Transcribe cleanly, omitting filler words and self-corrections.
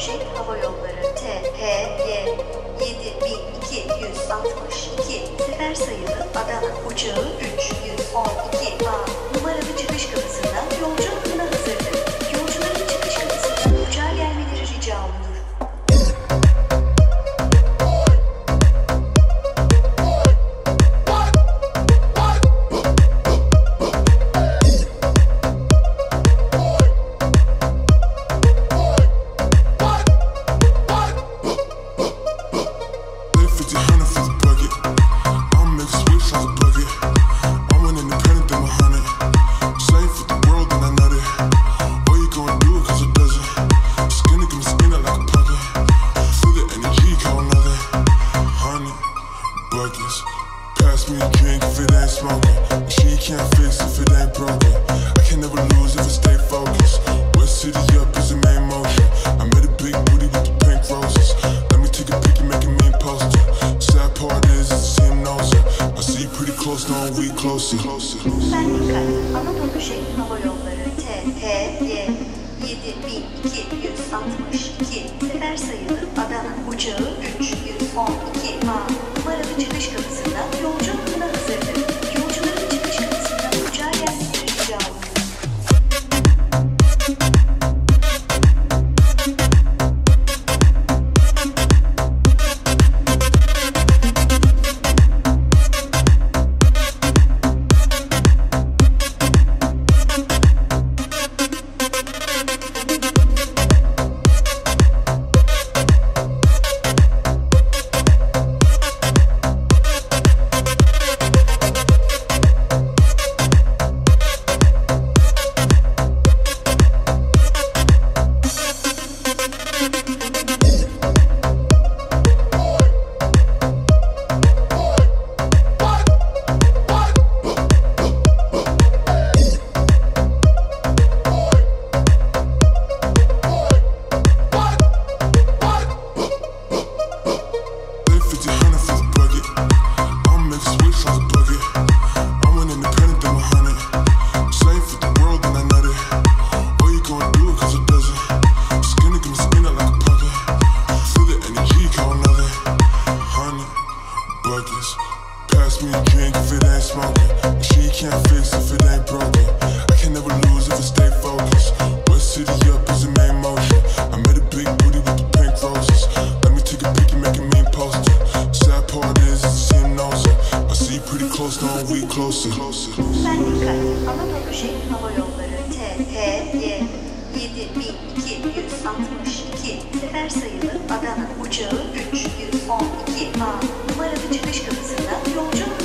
Turkish Hava Yolları THY 7262 sefer sayılı Adana uçağı 312A numaralı çıkış kapısından yolcu akımına hazırdır. Yolcuların çıkış kapısından uçağa gelmeleri rica olunur. Hava Yolları THY 7262 sefer sayılı Adana uçağı 312A numaralı çıkış kapısından yolcu akımına hazırdır. Yolcuların çıkış kapısından uçağa gelmeleri rica olunur. Turkish Hava Yolları THY 7262 sefer sayılı Adana uçağı 312A numaralı çıkış kapısından yolcu